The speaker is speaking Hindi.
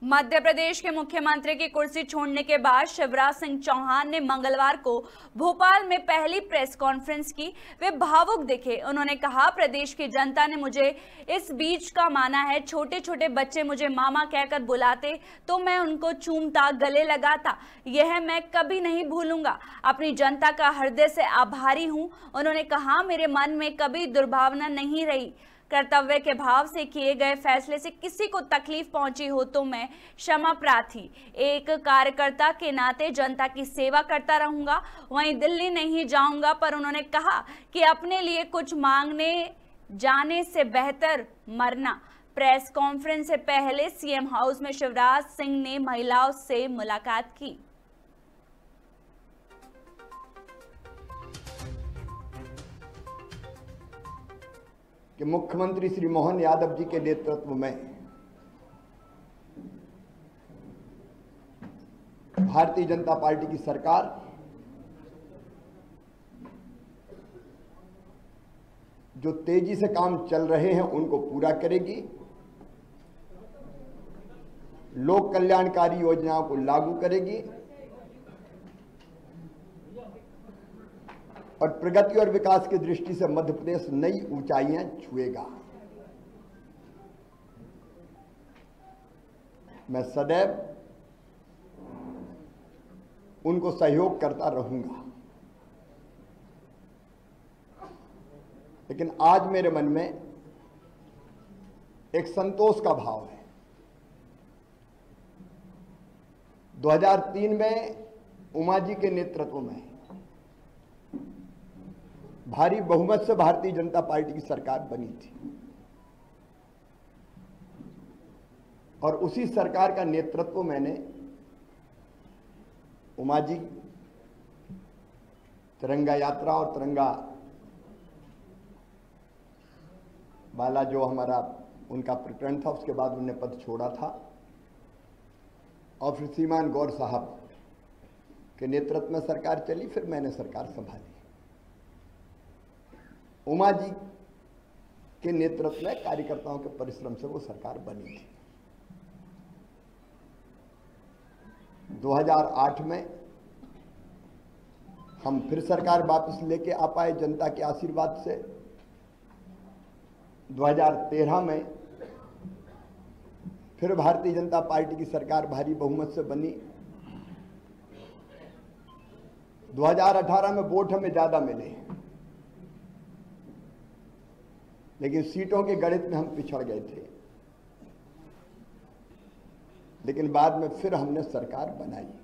मध्य प्रदेश के मुख्यमंत्री की कुर्सी छोड़ने के बाद शिवराज सिंह चौहान ने मंगलवार को भोपाल में पहली प्रेस कॉन्फ्रेंस की। वे भावुक दिखे। उन्होंने कहा, प्रदेश की जनता ने मुझे इस बीच का माना है। छोटे छोटे बच्चे मुझे मामा कहकर बुलाते तो मैं उनको चूमता, गले लगाता। यह मैं कभी नहीं भूलूंगा। अपनी जनता का हृदय से आभारी हूं। उन्होंने कहा, मेरे मन में कभी दुर्भावना नहीं रही। कर्तव्य के भाव से किए गए फैसले से किसी को तकलीफ पहुंची हो तो मैं क्षमा प्रार्थी। एक कार्यकर्ता के नाते जनता की सेवा करता रहूंगा। वहीं दिल्ली नहीं जाऊंगा। पर उन्होंने कहा कि अपने लिए कुछ मांगने जाने से बेहतर मरना। प्रेस कॉन्फ्रेंस से पहले सीएम हाउस में शिवराज सिंह ने महिलाओं से मुलाकात की। कि मुख्यमंत्री श्री मोहन यादव जी के नेतृत्व में भारतीय जनता पार्टी की सरकार जो तेजी से काम चल रहे हैं उनको पूरा करेगी, लोक कल्याणकारी योजनाओं को लागू करेगी और प्रगति और विकास की दृष्टि से मध्य प्रदेश नई ऊंचाइयां छुएगा। मैं सदैव उनको सहयोग करता रहूंगा। लेकिन आज मेरे मन में एक संतोष का भाव है। 2003 में उमा जी के नेतृत्व में भारी बहुमत से भारतीय जनता पार्टी की सरकार बनी थी और उसी सरकार का नेतृत्व मैंने उमा जी तिरंगा यात्रा और तिरंगा वाला जो हमारा उनका प्रकरण था उसके बाद उन्होंने पद छोड़ा था और फिर श्रीमान गौर साहब के नेतृत्व में सरकार चली। फिर मैंने सरकार संभाली। उमा जी के नेतृत्व में कार्यकर्ताओं के परिश्रम से वो सरकार बनी थी। 2008 में हम फिर सरकार वापस लेके आ पाए जनता के आशीर्वाद से। 2013 में फिर भारतीय जनता पार्टी की सरकार भारी बहुमत से बनी। 2018 में वोट हमें ज्यादा मिले लेकिन सीटों के गणित में हम पिछड़ गए थे। लेकिन बाद में फिर हमने सरकार बनाई।